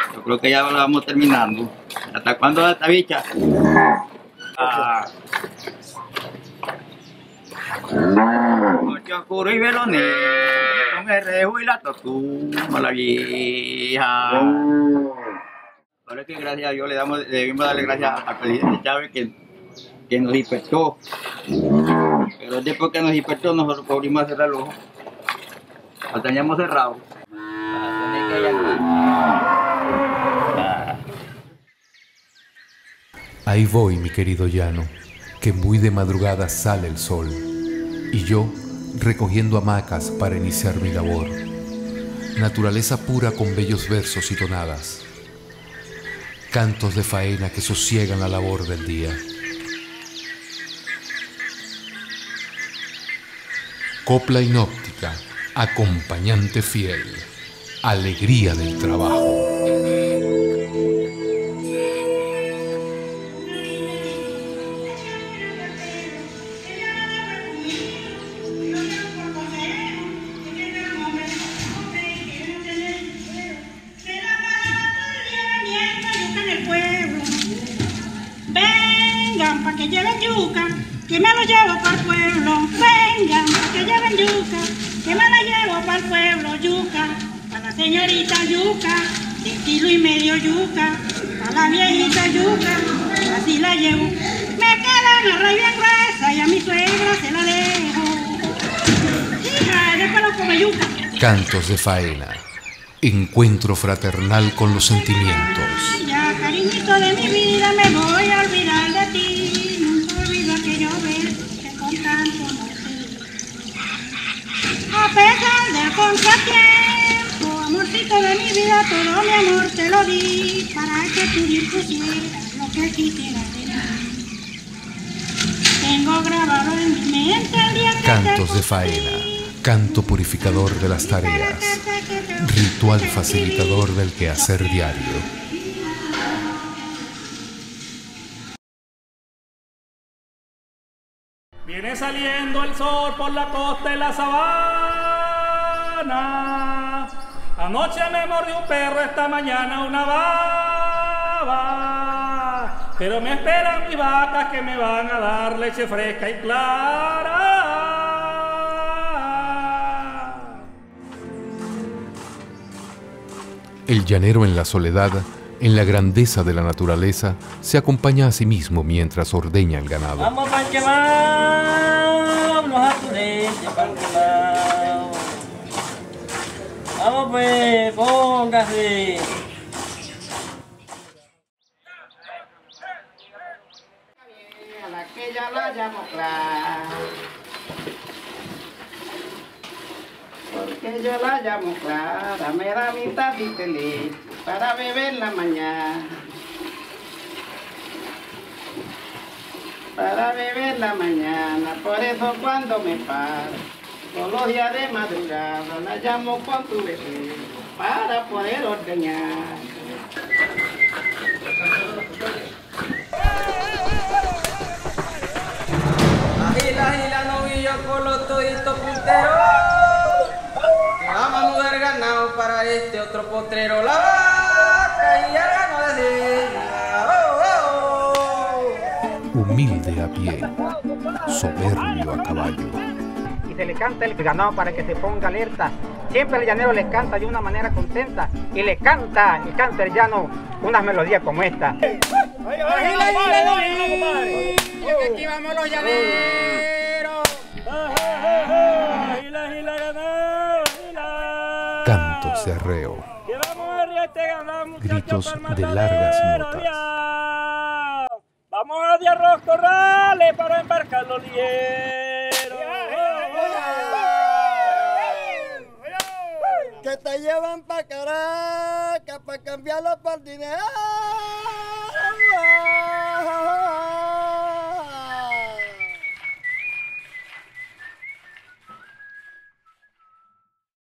Yo creo que ya lo vamos terminando. ¿Hasta cuándo la tabicha? Noche oscuro y velones, con el rejo y la tortuga, la vieja. Ahora que gracias a Dios debemos darle gracias al presidente Chávez que nos despertó. Pero después que nos despertó, nosotros volvimos a cerrar los ojos. Lo teníamos cerrado. Ahí voy, mi querido llano, que muy de madrugada sale el sol, y yo recogiendo hamacas para iniciar mi labor. Naturaleza pura con bellos versos y tonadas, cantos de faena que sosiegan la labor del día. Copla inóptica, acompañante fiel, alegría del trabajo. Vengan pa' que lleven yuca, que me lo llevo para el pueblo. Vengan pa' que lleven yuca, que me la llevo para el pueblo. Yuca, para la señorita yuca, de kilo y medio yuca, para la viejita yuca, así la llevo. Me queda una raíz bien gruesa y a mi suegra se la dejo. Hija, después lo come yuca. Cantos de faena, encuentro fraternal con los sentimientos. Ya, cariñito de mi vida, me voy a olvidar de ti. Nunca olvido aquello que con tanto amor te di. A pesar del contratiempo, amorcito de mi vida, todo mi amor te lo di para que tú dispusieras lo que quisieras de mí. Tengo grabado en mi mente el día que Cantos te de faena, canto purificador de las tareas, ritual facilitador del quehacer diario. Viene saliendo el sol por la costa y la sabana. Anoche me mordió un perro, esta mañana una baba. Pero me esperan mis vacas que me van a dar leche fresca y clara. El llanero en la soledad, en la grandeza de la naturaleza, se acompaña a sí mismo mientras ordeña el ganado. Vamos pa'l quemado, los aturetes pa'l quemado. Vamos pues, póngase. A la que ya la llamo Clara, porque yo la llamo Clara, me da mi tacita de leche para beber la mañana. Para beber la mañana, por eso cuando me paro, todos los días de madrugada, la llamo con tu bebé, para poder ordeñar. Agila, novillo con los toditos punteros. Que vamos a mudar ganado para este otro potrero. La vaca y el gano de Humilde a pie, soberbio a caballo. Y se le canta el ganado para que se ponga alerta. Siempre el llanero les canta de una manera contenta y le canta el llano unas melodías como esta. Aquí vamos los llaneros. Cantos de arreo, gritos de largas notas. Vamos a de arroz corrales para embarcar los lieros. Que te llevan pa' Caracas pa' cambiarlo por dinero.